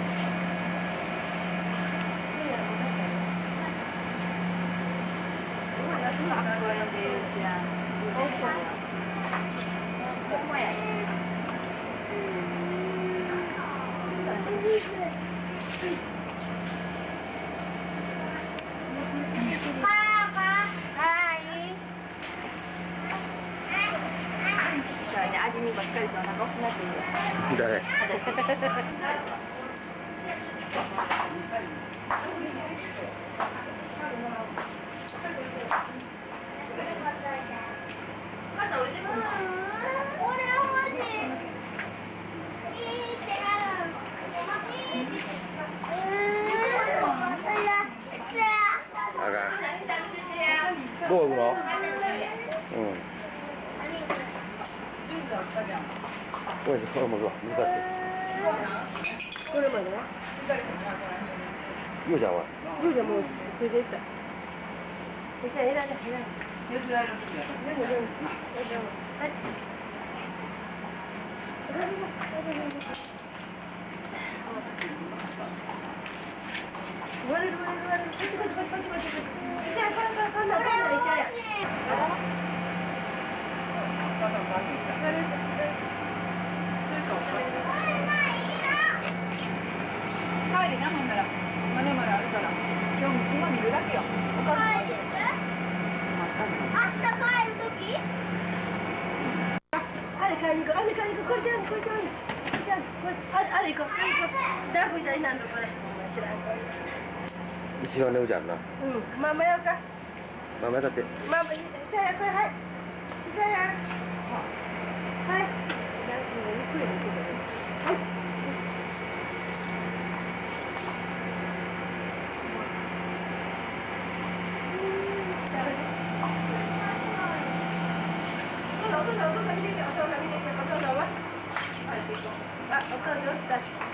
味見ばっかりじゃお腹大きくなっていいよ。 誰？どう行くの？うん。これこれも向かって。 これまでは？ ゆうちゃんは？ ゆうちゃんもうついていった。ゆうちゃん選んで選んで。割れる。こっち。じゃあこんな帰りなもんならまだあるから今見るだけよ。 明日帰る時？ あれ買いに行こう。これちゃんあれ行こう。ダークみたいなんだこれ。知らんこれ。 一番ねうちゃんな。 ママやるか。 ママだって。 ママ、さやこれはい。さや。はい。お父さん見て。お父さんは。あ、お父さんおった。